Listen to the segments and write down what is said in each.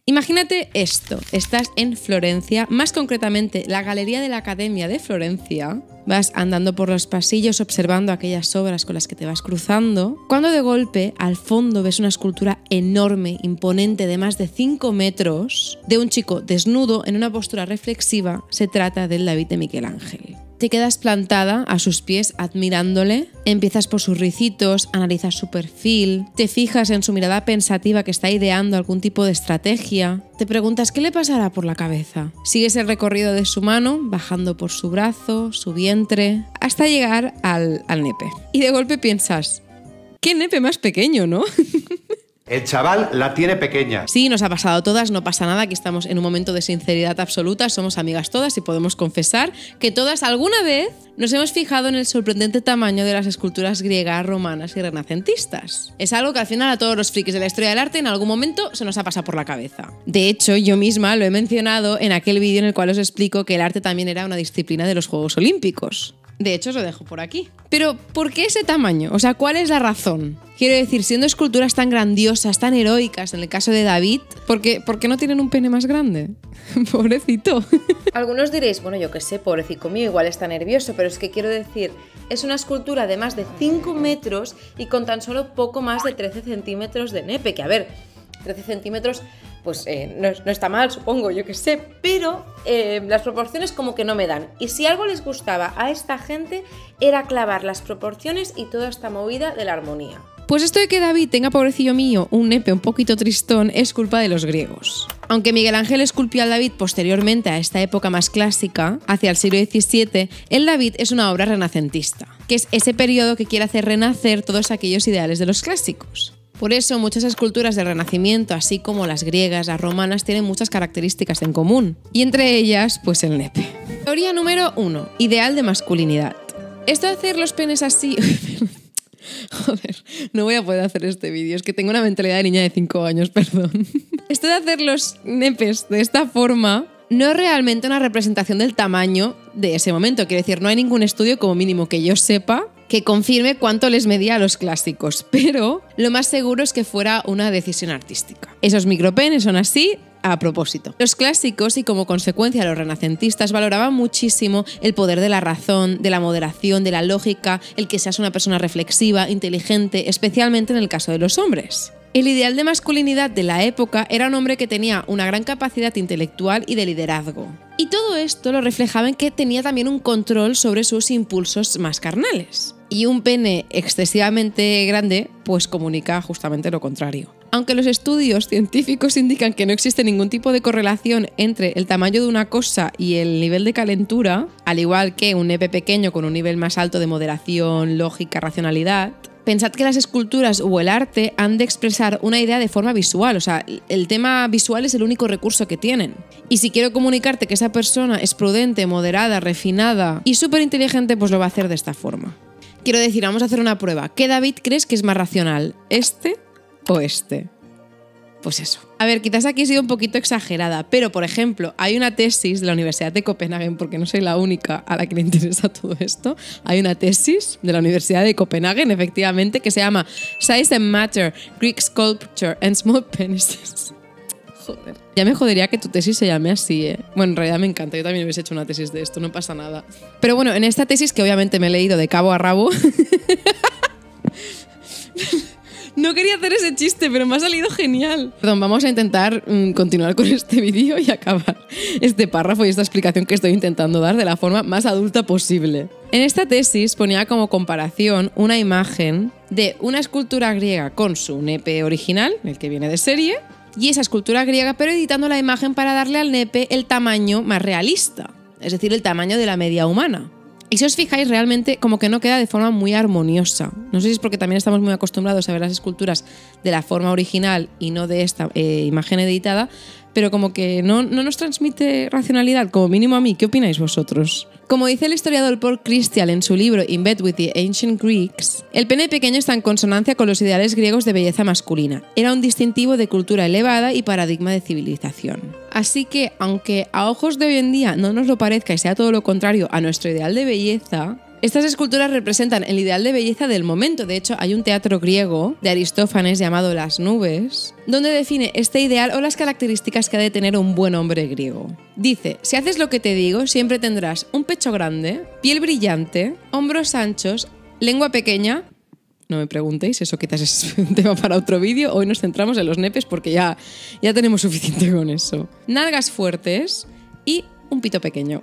Imagínate esto, estás en Florencia, más concretamente la Galería de la Academia de Florencia, vas andando por los pasillos observando aquellas obras con las que te vas cruzando, cuando de golpe al fondo ves una escultura enorme, imponente de más de 5 metros, de un chico desnudo en una postura reflexiva. Se trata del David de Miguel Ángel. Te quedas plantada a sus pies admirándole, empiezas por sus ricitos, analizas su perfil, te fijas en su mirada pensativa que está ideando algún tipo de estrategia, te preguntas qué le pasará por la cabeza. Sigues el recorrido de su mano, bajando por su brazo, su vientre, hasta llegar al nepe. Y de golpe piensas, qué nepe más pequeño, ¿no? El chaval la tiene pequeña. Sí, nos ha pasado a todas, no pasa nada, aquí estamos en un momento de sinceridad absoluta, somos amigas todas y podemos confesar que todas alguna vez nos hemos fijado en el sorprendente tamaño de las esculturas griegas, romanas y renacentistas. Es algo que al final a todos los frikis de la historia del arte en algún momento se nos ha pasado por la cabeza. De hecho, yo misma lo he mencionado en aquel vídeo en el cual os explico que el arte también era una disciplina de los Juegos Olímpicos. De hecho, os lo dejo por aquí. Pero, ¿por qué ese tamaño? O sea, ¿cuál es la razón? Quiero decir, siendo esculturas tan grandiosas, tan heroicas, en el caso de David, ¿por qué no tienen un pene más grande? Pobrecito. Algunos diréis, bueno, yo qué sé, pobrecito mío, igual está nervioso, pero es que quiero decir, es una escultura de más de 5 metros y con tan solo poco más de 13 centímetros de nepe, que a ver, 13 centímetros... pues no está mal, supongo, yo qué sé, pero las proporciones como que no me dan. Y si algo les gustaba a esta gente era clavar las proporciones y toda esta movida de la armonía. Pues esto de que David tenga, pobrecillo mío, un nepe un poquito tristón es culpa de los griegos. Aunque Miguel Ángel esculpió al David posteriormente a esta época más clásica, hacia el siglo XVII, el David es una obra renacentista, que es ese periodo que quiere hacer renacer todos aquellos ideales de los clásicos. Por eso, muchas esculturas del Renacimiento, así como las griegas, las romanas, tienen muchas características en común. Y entre ellas, pues el nepe. Teoría número 1. Ideal de masculinidad. Esto de hacer los penes así... Joder, no voy a poder hacer este vídeo. Es que tengo una mentalidad de niña de 5 años, perdón. Esto de hacer los nepes de esta forma... no es realmente una representación del tamaño de ese momento. Quiero decir, no hay ningún estudio, como mínimo que yo sepa, que confirme cuánto les medía a los clásicos, pero lo más seguro es que fuera una decisión artística. Esos micropenes son así a propósito. Los clásicos y como consecuencia los renacentistas valoraban muchísimo el poder de la razón, de la moderación, de la lógica, el que seas una persona reflexiva, inteligente, especialmente en el caso de los hombres. El ideal de masculinidad de la época era un hombre que tenía una gran capacidad intelectual y de liderazgo. Y todo esto lo reflejaba en que tenía también un control sobre sus impulsos más carnales. Y un pene excesivamente grande, pues comunica justamente lo contrario. Aunque los estudios científicos indican que no existe ningún tipo de correlación entre el tamaño de una cosa y el nivel de calentura, al igual que un nepe pequeño con un nivel más alto de moderación, lógica, racionalidad, pensad que las esculturas o el arte han de expresar una idea de forma visual, o sea, el tema visual es el único recurso que tienen. Y si quiero comunicarte que esa persona es prudente, moderada, refinada y súper inteligente, pues lo va a hacer de esta forma. Quiero decir, vamos a hacer una prueba. ¿Qué David crees que es más racional? ¿Este o este? Pues eso. A ver, quizás aquí he sido un poquito exagerada, pero por ejemplo, hay una tesis de la Universidad de Copenhague, porque no soy la única a la que le interesa todo esto, hay una tesis de la Universidad de Copenhague, efectivamente, que se llama Size and Matter, Greek Sculpture and Small Penises. Joder. Ya me jodería que tu tesis se llame así, ¿eh? Bueno, en realidad me encanta, yo también hubiese hecho una tesis de esto, no pasa nada. Pero bueno, en esta tesis, que obviamente me he leído de cabo a rabo... No quería hacer ese chiste, pero me ha salido genial. Perdón, vamos a intentar continuar con este vídeo y acabar este párrafo y esta explicación que estoy intentando dar de la forma más adulta posible. En esta tesis ponía como comparación una imagen de una escultura griega con su nepe original, el que viene de serie, y esa escultura griega, pero editando la imagen para darle al nepe el tamaño más realista, es decir, el tamaño de la media humana. Y si os fijáis, realmente como que no queda de forma muy armoniosa. No sé si es porque también estamos muy acostumbrados a ver las esculturas de la forma original y no de esta imagen editada, pero como que no nos transmite racionalidad, como mínimo a mí. ¿Qué opináis vosotros? Como dice el historiador Paul Christian en su libro In Bed with the Ancient Greeks, el pene pequeño está en consonancia con los ideales griegos de belleza masculina. Era un distintivo de cultura elevada y paradigma de civilización. Así que, aunque a ojos de hoy en día no nos lo parezca y sea todo lo contrario a nuestro ideal de belleza, Estas esculturas representan el ideal de belleza del momento. De hecho, hay un teatro griego de Aristófanes llamado Las Nubes, donde define este ideal o las características que ha de tener un buen hombre griego. Dice, si haces lo que te digo, siempre tendrás un pecho grande, piel brillante, hombros anchos, lengua pequeña. No me preguntéis, eso quizás es un tema para otro vídeo. Hoy nos centramos en los nepes porque ya tenemos suficiente con eso. Nalgas fuertes y un pito pequeño.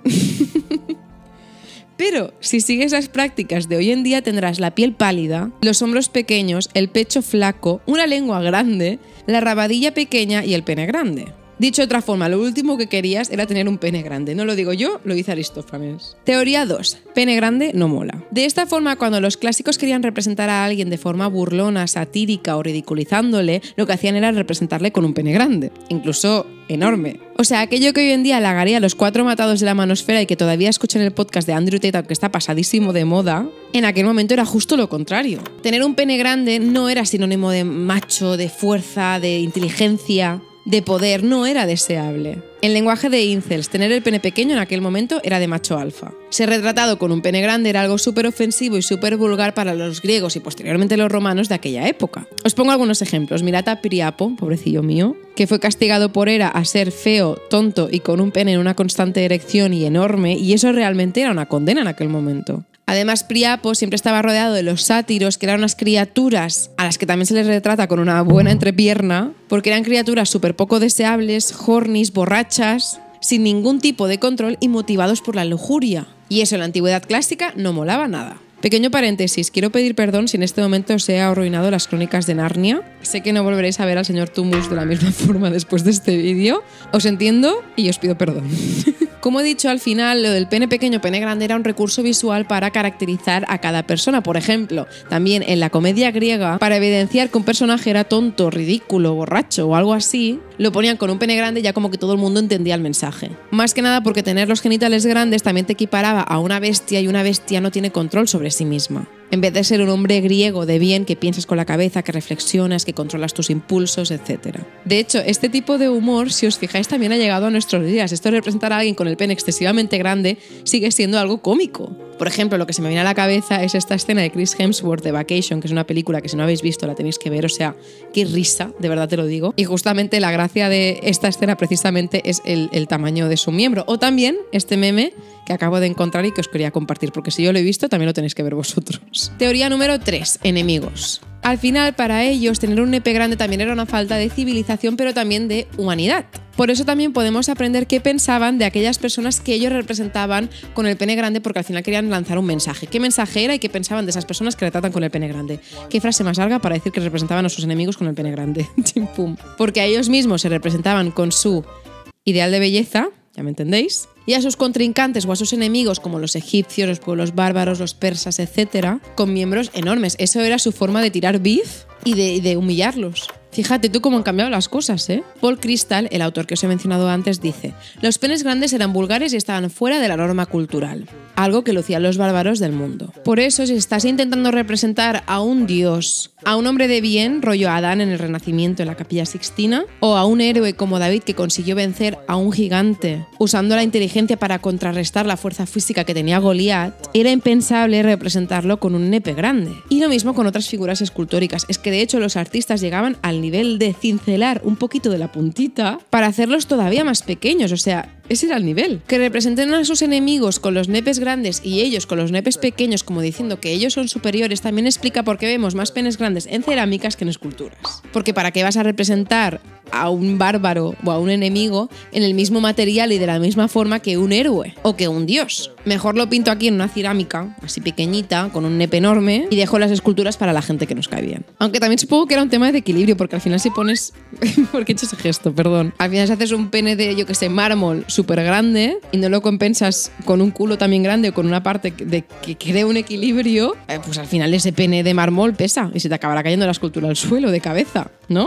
Pero si sigues las prácticas de hoy en día tendrás la piel pálida, los hombros pequeños, el pecho flaco, una lengua grande, la rabadilla pequeña y el pene grande. Dicho de otra forma, lo último que querías era tener un pene grande. No lo digo yo, lo dice Aristófanes. Teoría 2. Pene grande no mola. De esta forma, cuando los clásicos querían representar a alguien de forma burlona, satírica o ridiculizándole, lo que hacían era representarle con un pene grande, incluso enorme. O sea, aquello que hoy en día halagaría a los 4 matados de la manosfera y que todavía escuchan el podcast de Andrew Tate, que está pasadísimo de moda, en aquel momento era justo lo contrario. Tener un pene grande no era sinónimo de macho, de fuerza, de inteligencia, de poder, no era deseable. En lenguaje de incels, tener el pene pequeño en aquel momento era de macho alfa. Ser retratado con un pene grande era algo súper ofensivo y súper vulgar para los griegos y posteriormente los romanos de aquella época. Os pongo algunos ejemplos. Mirad a Priapo, pobrecillo mío, que fue castigado por Hera a ser feo, tonto y con un pene en una constante erección y enorme, y eso realmente era una condena en aquel momento. Además, Priapo siempre estaba rodeado de los sátiros, que eran unas criaturas a las que también se les retrata con una buena entrepierna, porque eran criaturas súper poco deseables, hornies, borrachas, sin ningún tipo de control y motivados por la lujuria. Y eso en la antigüedad clásica no molaba nada. Pequeño paréntesis, quiero pedir perdón si en este momento os he arruinado las crónicas de Narnia. Sé que no volveréis a ver al señor Tumbus de la misma forma después de este vídeo. Os entiendo y os pido perdón. Como he dicho, al final, lo del pene pequeño, pene grande era un recurso visual para caracterizar a cada persona. Por ejemplo, también en la comedia griega, para evidenciar que un personaje era tonto, ridículo, borracho o algo así, lo ponían con un pene grande ya como que todo el mundo entendía el mensaje. Más que nada porque tener los genitales grandes también te equiparaba a una bestia y una bestia no tiene control sobre sí misma. En vez de ser un hombre griego de bien, que piensas con la cabeza, que reflexionas, que controlas tus impulsos, etc. De hecho, este tipo de humor, si os fijáis, también ha llegado a nuestros días. Esto de representar a alguien con el pene excesivamente grande sigue siendo algo cómico. Por ejemplo, lo que se me viene a la cabeza es esta escena de Chris Hemsworth de Vacation, que es una película que si no habéis visto la tenéis que ver, o sea, qué risa, de verdad te lo digo. Y justamente la gracia de esta escena precisamente es el tamaño de su miembro. O también este meme que acabo de encontrar y que os quería compartir, porque si yo lo he visto, también lo tenéis que ver vosotros. Teoría número 3. Enemigos. Al final, para ellos, tener un nepe grande también era una falta de civilización, pero también de humanidad. Por eso también podemos aprender qué pensaban de aquellas personas que ellos representaban con el pene grande, porque al final querían lanzar un mensaje. ¿Qué mensaje era y qué pensaban de esas personas que retratan con el pene grande? ¿Qué frase más larga para decir que representaban a sus enemigos con el pene grande? Chimpum. Porque a ellos mismos se representaban con su ideal de belleza, ya me entendéis, y a sus contrincantes o a sus enemigos como los egipcios, los pueblos bárbaros, los persas, etc., con miembros enormes. Eso era su forma de tirar beef y de humillarlos. Fíjate tú cómo han cambiado las cosas, ¿eh? Paul Crystal, el autor que os he mencionado antes, dice: los penes grandes eran vulgares y estaban fuera de la norma cultural, algo que lucían los bárbaros del mundo. Por eso, si estás intentando representar a un dios, a un hombre de bien, rollo Adán en el Renacimiento en la Capilla Sixtina, o a un héroe como David que consiguió vencer a un gigante usando la inteligencia para contrarrestar la fuerza física que tenía Goliat, era impensable representarlo con un nepe grande. Y lo mismo con otras figuras escultóricas. Es que de hecho los artistas llegaban al nivel de cincelar un poquito de la puntita para hacerlos todavía más pequeños, o sea, ese era el nivel. Que representen a sus enemigos con los nepes grandes y ellos con los nepes pequeños, como diciendo que ellos son superiores, también explica por qué vemos más penes grandes en cerámicas que en esculturas. Porque ¿para qué vas a representar a un bárbaro o a un enemigo en el mismo material y de la misma forma que un héroe o que un dios? Mejor lo pinto aquí en una cerámica, así pequeñita, con un nepe enorme, y dejo las esculturas para la gente que nos cae bien. Aunque también supongo que era un tema de equilibrio, porque al final si pones... ¿Por qué he hecho ese gesto? Perdón. Al final si haces un pene de, yo que sé, mármol súper grande y no lo compensas con un culo también grande o con una parte que cree un equilibrio, pues al final ese pene de mármol pesa y se te acabará cayendo la escultura al suelo de cabeza, ¿no?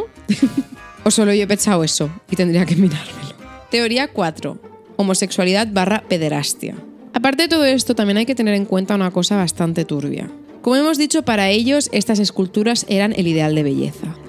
O solo yo he pensado eso y tendría que mirármelo. Teoría 4. Homosexualidad / pederastia. Aparte de todo esto, también hay que tener en cuenta una cosa bastante turbia. Como hemos dicho, para ellos estas esculturas eran el ideal de belleza.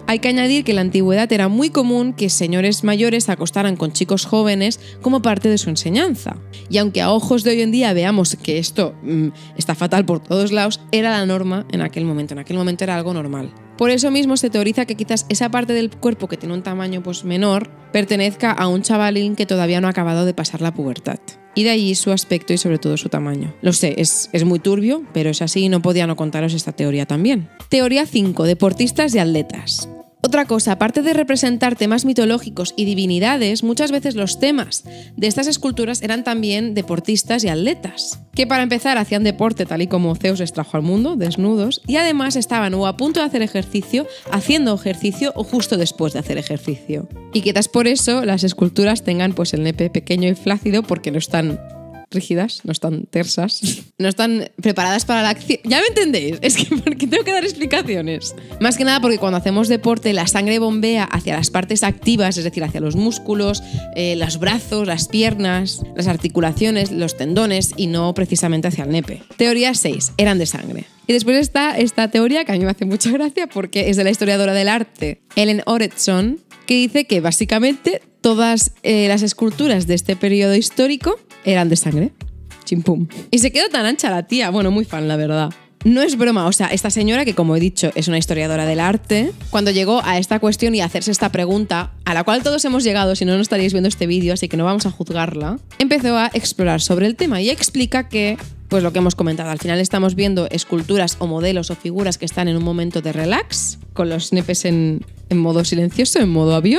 Hay que añadir que en la antigüedad era muy común que señores mayores se acostaran con chicos jóvenes como parte de su enseñanza. Y aunque a ojos de hoy en día veamos que esto está fatal por todos lados, era la norma en aquel momento. En aquel momento era algo normal. Por eso mismo se teoriza que quizás esa parte del cuerpo que tiene un tamaño menor pertenezca a un chavalín que todavía no ha acabado de pasar la pubertad. Y de allí su aspecto y sobre todo su tamaño. Lo sé, es muy turbio, pero es así y no podía no contaros esta teoría también. Teoría 5. Deportistas y atletas. Otra cosa, aparte de representar temas mitológicos y divinidades, muchas veces los temas de estas esculturas eran también deportistas y atletas, que para empezar hacían deporte tal y como Zeus les trajo al mundo, desnudos, y además estaban o a punto de hacer ejercicio, haciendo ejercicio o justo después de hacer ejercicio. Y quizás por eso las esculturas tengan el nepe pequeño y flácido, porque no están rígidas, no están tersas, no están preparadas para la acción. ¿Ya me entendéis? Es que porque tengo que dar explicaciones. Más que nada porque cuando hacemos deporte la sangre bombea hacia las partes activas, es decir, hacia los músculos, los brazos, las piernas, las articulaciones, los tendones y no precisamente hacia el nepe. Teoría 6. Eran de sangre. Y después está esta teoría que a mí me hace mucha gracia porque es de la historiadora del arte Ellen Oretson, que dice que básicamente todas las esculturas de este periodo histórico eran de sangre. Chimpum. Y se quedó tan ancha la tía. Bueno, muy fan, la verdad. No es broma, o sea, esta señora, que como he dicho es una historiadora del arte, cuando llegó a esta cuestión y a hacerse esta pregunta, a la cual todos hemos llegado, si no, no estaríais viendo este vídeo, así que no vamos a juzgarla, empezó a explorar sobre el tema y explica que, pues lo que hemos comentado, al final estamos viendo esculturas o modelos o figuras que están en un momento de relax, con los nepes en modo silencioso, en modo avión.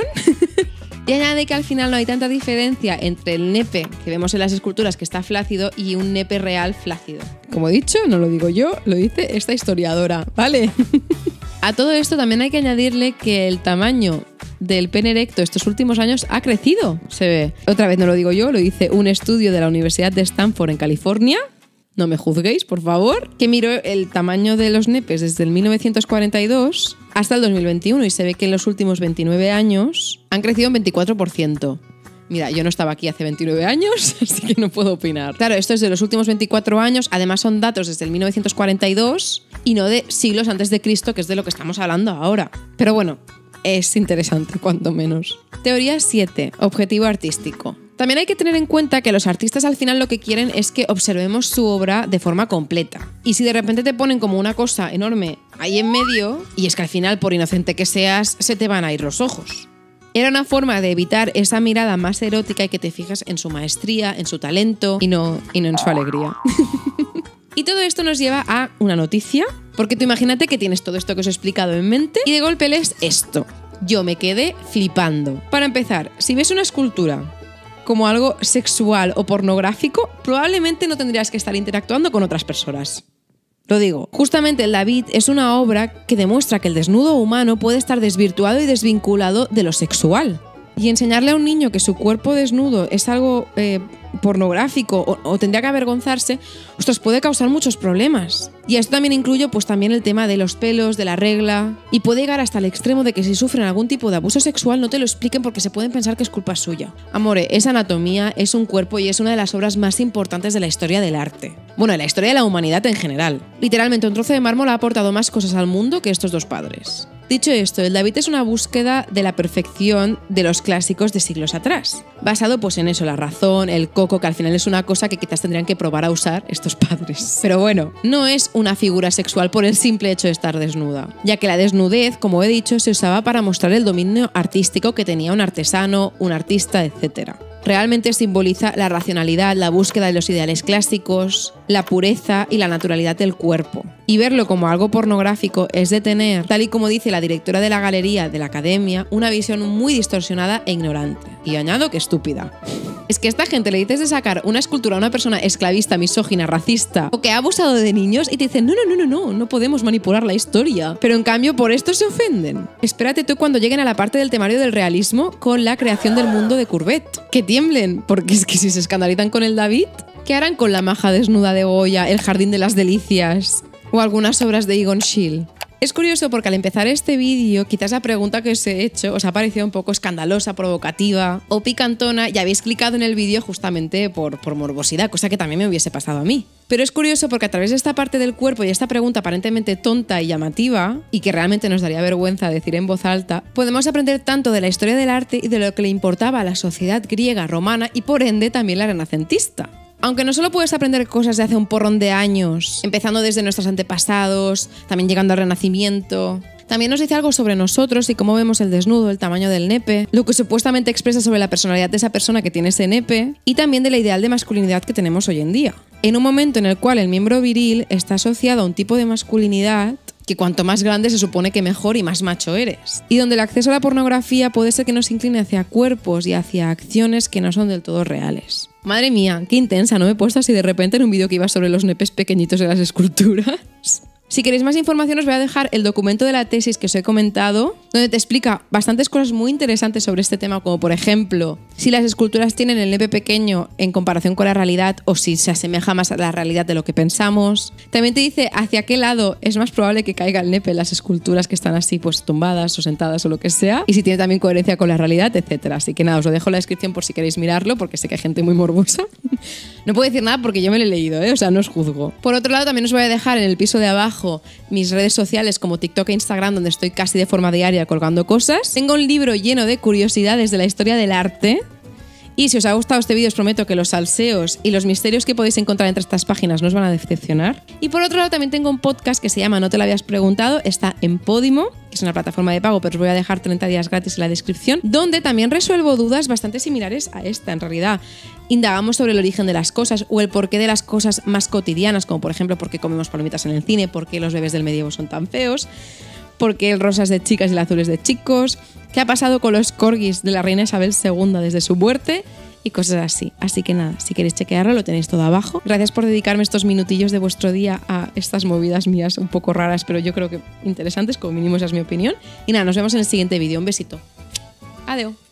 Y añade que al final no hay tanta diferencia entre el nepe que vemos en las esculturas que está flácido y un nepe real flácido. Como he dicho, no lo digo yo, lo dice esta historiadora, ¿vale? A todo esto también hay que añadirle que el tamaño del pene erecto estos últimos años ha crecido, se ve. Otra vez no lo digo yo, lo dice un estudio de la Universidad de Stanford en California. No me juzguéis, por favor, que miró el tamaño de los nepes desde el 1942 hasta el 2021 y se ve que en los últimos 29 años han crecido un 24%. Mira, yo no estaba aquí hace 29 años, así que no puedo opinar. Claro, esto es de los últimos 24 años, además son datos desde el 1942 y no de siglos antes de Cristo, que es de lo que estamos hablando ahora. Pero bueno, es interesante, cuanto menos. Teoría 7. Objetivo artístico. También hay que tener en cuenta que los artistas al final lo que quieren es que observemos su obra de forma completa. Y si de repente te ponen como una cosa enorme ahí en medio, y es que al final, por inocente que seas, se te van a ir los ojos. Era una forma de evitar esa mirada más erótica y que te fijas en su maestría, en su talento y no en su alegría. Y todo esto nos lleva a una noticia, porque tú imagínate que tienes todo esto que os he explicado en mente y de golpe lees esto. Yo me quedé flipando. Para empezar, si ves una escultura como algo sexual o pornográfico, probablemente no tendrías que estar interactuando con otras personas. Lo digo, justamente el David es una obra que demuestra que el desnudo humano puede estar desvirtuado y desvinculado de lo sexual. Y enseñarle a un niño que su cuerpo desnudo es algo pornográfico o tendría que avergonzarse, ostras, puede causar muchos problemas. Y esto también incluye también el tema de los pelos, de la regla, y puede llegar hasta el extremo de que si sufren algún tipo de abuso sexual no te lo expliquen porque se pueden pensar que es culpa suya. Amore, es anatomía, es un cuerpo y es una de las obras más importantes de la historia del arte. Bueno, de la historia de la humanidad en general. Literalmente un trozo de mármol ha aportado más cosas al mundo que estos dos padres. Dicho esto, el David es una búsqueda de la perfección de los clásicos de siglos atrás. Basado en eso, la razón, el coco, que al final es una cosa que quizás tendrían que probar a usar estos padres. Pero bueno, no es una figura sexual por el simple hecho de estar desnuda, ya que la desnudez, como he dicho, se usaba para mostrar el dominio artístico que tenía un artesano, un artista, etc. Realmente simboliza la racionalidad, la búsqueda de los ideales clásicos, la pureza y la naturalidad del cuerpo. Y verlo como algo pornográfico es de tener, tal y como dice la directora de la galería de la academia, una visión muy distorsionada e ignorante. Y añado que estúpida. Es que a esta gente le dices de sacar una escultura a una persona esclavista, misógina, racista o que ha abusado de niños y te dicen no podemos manipular la historia. Pero en cambio por esto se ofenden. Espérate tú cuando lleguen a la parte del temario del realismo con la creación del mundo de Courbet. Que tiemblen, porque es que si se escandalizan con el David, ¿qué harán con la maja desnuda de Goya, el jardín de las delicias o algunas obras de Egon Schiele? Es curioso porque al empezar este vídeo, quizás la pregunta que os he hecho os ha parecido un poco escandalosa, provocativa o picantona y habéis clicado en el vídeo justamente por morbosidad, cosa que también me hubiese pasado a mí. Pero es curioso porque a través de esta parte del cuerpo y esta pregunta aparentemente tonta y llamativa, y que realmente nos daría vergüenza decir en voz alta, podemos aprender tanto de la historia del arte y de lo que le importaba a la sociedad griega, romana y por ende también la renacentista. Aunque no solo puedes aprender cosas de hace un porrón de años, empezando desde nuestros antepasados, también llegando al Renacimiento, también nos dice algo sobre nosotros y cómo vemos el desnudo, el tamaño del nepe, lo que supuestamente expresa sobre la personalidad de esa persona que tiene ese nepe y también de la ideal de masculinidad que tenemos hoy en día. En un momento en el cual el miembro viril está asociado a un tipo de masculinidad que cuanto más grande se supone que mejor y más macho eres. Y donde el acceso a la pornografía puede ser que nos incline hacia cuerpos y hacia acciones que no son del todo reales. Madre mía, qué intensa, ¿no? Me he puesto así de repente en un vídeo que iba sobre los nepes pequeñitos de las esculturas. Si queréis más información os voy a dejar el documento de la tesis que os he comentado, donde te explica bastantes cosas muy interesantes sobre este tema, como por ejemplo, si las esculturas tienen el nepe pequeño en comparación con la realidad o si se asemeja más a la realidad de lo que pensamos. También te dice hacia qué lado es más probable que caiga el nepe en las esculturas que están así pues tumbadas o sentadas o lo que sea, y si tiene también coherencia con la realidad, etc. Así que nada, os lo dejo en la descripción por si queréis mirarlo, porque sé que hay gente muy morbosa. No puedo decir nada porque yo me lo he leído, o sea, no os juzgo. Por otro lado, también os voy a dejar en el piso de abajo mis redes sociales como TikTok e Instagram, donde estoy casi de forma diaria colgando cosas. Tengo un libro lleno de curiosidades de la historia del arte. Y si os ha gustado este vídeo os prometo que los salseos y los misterios que podéis encontrar entre estas páginas no os van a decepcionar. Y por otro lado también tengo un podcast que se llama No te lo habías preguntado, está en Podimo, que es una plataforma de pago, pero os voy a dejar 30 días gratis en la descripción, donde también resuelvo dudas bastante similares a esta en realidad. Indagamos sobre el origen de las cosas o el porqué de las cosas más cotidianas, como por ejemplo por qué comemos palomitas en el cine, por qué los bebés del medievo son tan feos, por qué el rosa es de chicas y el azul es de chicos, qué ha pasado con los corgis de la reina Isabel II desde su muerte y cosas así. Así que nada, si queréis chequearlo lo tenéis todo abajo. Gracias por dedicarme estos minutillos de vuestro día a estas movidas mías un poco raras, pero yo creo que interesantes, como mínimo esa es mi opinión. Y nada, nos vemos en el siguiente vídeo. Un besito. Adiós.